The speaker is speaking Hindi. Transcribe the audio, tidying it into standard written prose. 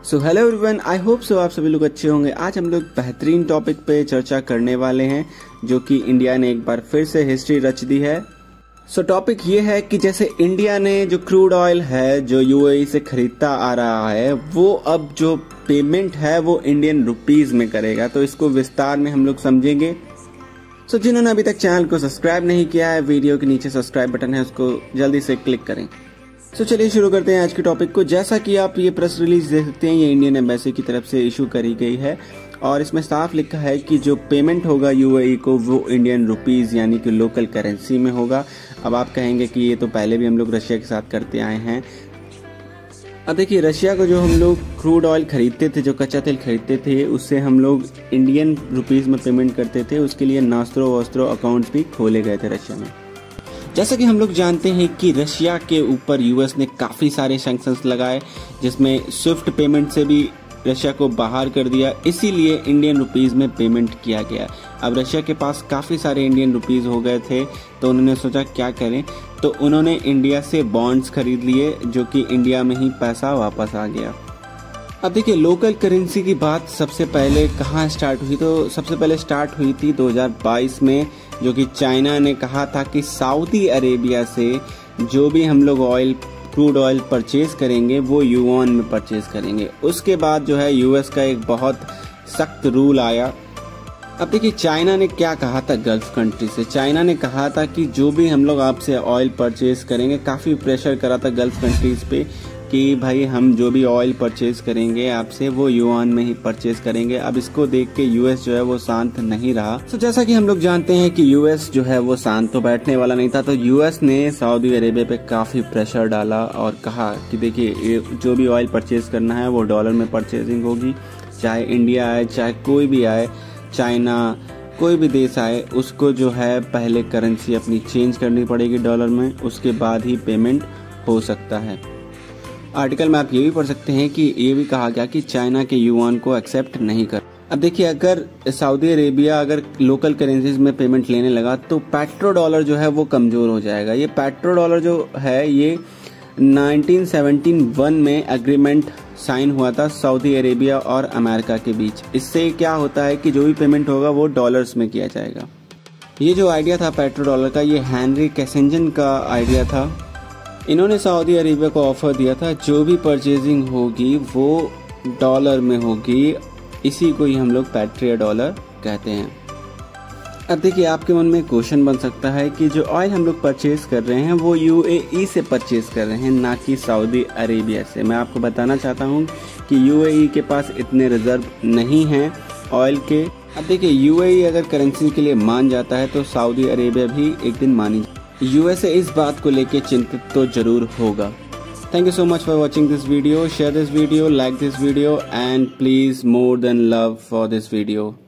So hello everyone, I hope so आप सभी लोग अच्छे होंगे। आज हम लोग बेहतरीन टॉपिक पे चर्चा करने वाले हैं जो कि इंडिया ने एक बार फिर से हिस्ट्री रच दी है। सो टॉपिक ये है कि जैसे इंडिया ने जो क्रूड ऑयल है जो यूएई से खरीदता आ रहा है वो अब जो पेमेंट है वो इंडियन रुपीज में करेगा। तो इसको विस्तार में हम लोग समझेंगे। सो जिन्होंने अभी तक चैनल को सब्सक्राइब नहीं किया है, वीडियो के नीचे सब्सक्राइब बटन है, उसको जल्दी से क्लिक करें। तो चलिए शुरू करते हैं आज के टॉपिक को। जैसा कि आप ये प्रेस रिलीज देख सकते हैं, ये इंडियन एम्बेसी की तरफ से इशू करी गई है और इसमें साफ लिखा है कि जो पेमेंट होगा यूएई को वो इंडियन रुपीज यानी कि लोकल करेंसी में होगा। अब आप कहेंगे कि ये तो पहले भी हम लोग रशिया के साथ करते आए हैं। अब देखिए, रशिया को जो हम लोग क्रूड ऑयल खरीदते थे, जो कच्चा तेल खरीदते थे, उससे हम लोग इंडियन रुपीज में पेमेंट करते थे। उसके लिए नास्त्रो वस्त्रो अकाउंट्स भी खोले गए थे रशिया में। जैसा कि हम लोग जानते हैं कि रशिया के ऊपर यूएस ने काफ़ी सारे सैंक्शंस लगाए, जिसमें स्विफ्ट पेमेंट से भी रशिया को बाहर कर दिया, इसीलिए इंडियन रुपीस में पेमेंट किया गया। अब रशिया के पास काफ़ी सारे इंडियन रुपीस हो गए थे, तो उन्होंने सोचा क्या करें, तो उन्होंने इंडिया से बॉन्ड्स खरीद लिए, जो कि इंडिया में ही पैसा वापस आ गया। अब देखिए, लोकल करेंसी की बात सबसे पहले कहाँ स्टार्ट हुई, तो सबसे पहले स्टार्ट हुई थी 2022 में, जो कि चाइना ने कहा था कि सऊदी अरेबिया से जो भी हम लोग क्रूड ऑयल परचेज करेंगे वो युआन में परचेज करेंगे। उसके बाद जो है यूएस का एक बहुत सख्त रूल आया। अब देखिए, चाइना ने क्या कहा था गल्फ कंट्री से। चाइना ने कहा था कि जो भी हम लोग आपसे ऑयल परचेज करेंगे, काफ़ी प्रेशर करा था गल्फ कंट्रीज पे कि भाई हम जो भी ऑयल परचेज करेंगे आपसे वो युआन में ही परचेज करेंगे। अब इसको देख के यूएस जो है वो शांत नहीं रहा। तो जैसा कि हम लोग जानते हैं कि यूएस जो है वो शांत तो बैठने वाला नहीं था, तो यूएस ने सऊदी अरेबिया पे काफ़ी प्रेशर डाला और कहा कि देखिए, जो भी ऑयल परचेज करना है वो डॉलर में परचेजिंग होगी, चाहे इंडिया आए, चाहे कोई भी आए, चाइना, कोई भी देश आए, उसको जो है पहले करेंसी अपनी चेंज करनी पड़ेगी डॉलर में, उसके बाद ही पेमेंट हो सकता है। आर्टिकल में आप ये भी पढ़ सकते हैं कि ये भी कहा गया कि चाइना के युआन को एक्सेप्ट नहीं कर। अब देखिए, अगर सऊदी अरेबिया अगर लोकल करेंसीज में पेमेंट लेने लगा तो पेट्रो डॉलर जो है वो कमजोर हो जाएगा। ये पेट्रो डॉलर जो है ये 1971 में एग्रीमेंट साइन हुआ था सऊदी अरेबिया और अमेरिका के बीच। इससे क्या होता है कि जो भी पेमेंट होगा वो डॉलर्स में किया जाएगा। ये जो आइडिया था पेट्रो डॉलर का, ये हेनरी किसिंजर का आइडिया था। इन्होंने सऊदी अरेबिया को ऑफर दिया था जो भी परचेजिंग होगी वो डॉलर में होगी। इसी को ही हम लोग पेट्रिया डॉलर कहते हैं। अब देखिए, आपके मन में क्वेश्चन बन सकता है कि जो ऑयल हम लोग परचेज कर रहे हैं वो यूएई से परचेज कर रहे हैं, ना कि सऊदी अरेबिया से। मैं आपको बताना चाहता हूँ कि यूएई के पास इतने रिजर्व नहीं हैं ऑयल के। अब देखिए, यूएई अगर करेंसी के लिए मान जाता है तो सऊदी अरेबिया भी एक दिन मानी। यूएसए इस बात को लेके चिंतित तो जरूर होगा। Thank you so much for watching this video. Share this video, like this video, and please more than love for this video.